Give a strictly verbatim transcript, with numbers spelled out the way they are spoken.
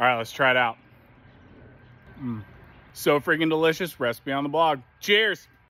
All right, let's try it out. Mm. So freaking delicious. Recipe on the blog. Cheers.